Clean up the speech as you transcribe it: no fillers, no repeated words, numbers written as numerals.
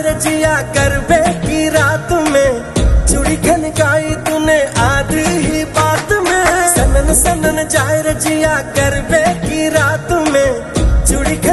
जाए रजिया करबे की रात में, चूड़ी खनकाई तूने आधी ही बात में। सनन सनन जाए रजिया करबे की रात में, चूड़ी